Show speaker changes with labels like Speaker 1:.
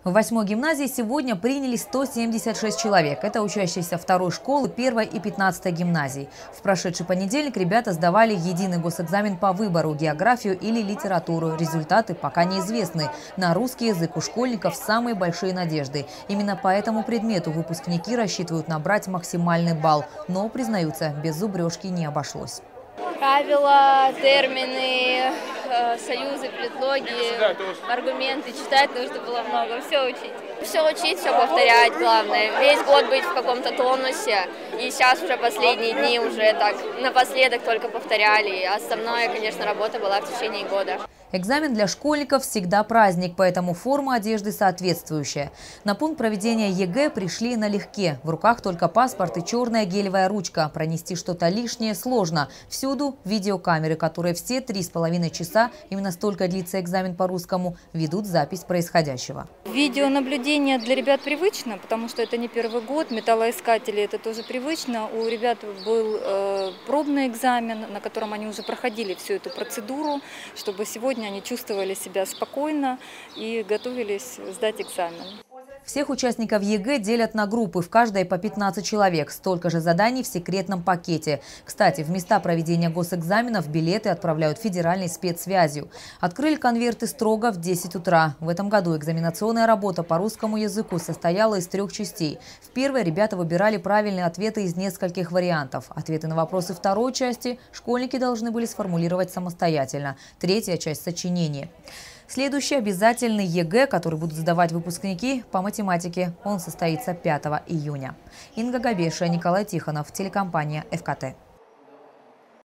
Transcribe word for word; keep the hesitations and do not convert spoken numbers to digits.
Speaker 1: В восьмой гимназии сегодня приняли сто семьдесят шесть человек. Это учащиеся второй школы, первой и пятнадцатой гимназий. В прошедший понедельник ребята сдавали единый госэкзамен по выбору – географию или литературу. Результаты пока неизвестны. На русский язык у школьников самые большие надежды. Именно по этому предмету выпускники рассчитывают набрать максимальный балл. Но, признаются, без зубрежки не обошлось.
Speaker 2: Правила, термины, союзы, предлоги, аргументы. Читать нужно было много, все учить. Все учить, все повторять, главное. Весь год быть в каком-то тонусе. И сейчас уже последние дни уже так напоследок только повторяли. Основная, конечно, работа была в течение года.
Speaker 1: Экзамен для школьников всегда праздник, поэтому форма одежды соответствующая. На пункт проведения ЕГЭ пришли налегке. В руках только паспорт и черная гелевая ручка. Пронести что-то лишнее сложно. Всюду видеокамеры, которые все три с половиной часа, именно столько длится экзамен по русскому, ведут запись происходящего.
Speaker 3: Видеонаблюдение для ребят привычно, потому что это не первый год. Металлоискатели — это тоже привычно. У ребят был э, пробный экзамен, на котором они уже проходили всю эту процедуру, чтобы сегодня они чувствовали себя спокойно и готовились сдать экзамен.
Speaker 1: Всех участников ЕГЭ делят на группы, в каждой по пятнадцать человек. Столько же заданий в секретном пакете. Кстати, в места проведения госэкзаменов билеты отправляют федеральной спецсвязью. Открыли конверты строго в десять утра. В этом году экзаменационная работа по русскому языку состояла из трех частей. В первой ребята выбирали правильные ответы из нескольких вариантов. Ответы на вопросы второй части школьники должны были сформулировать самостоятельно. Третья часть – сочинение. Следующий обязательный ЕГЭ, который будут сдавать выпускники по математике. Он состоится пятого июня. Инга Габеша, Николай Тихонов, телекомпания ФКТ.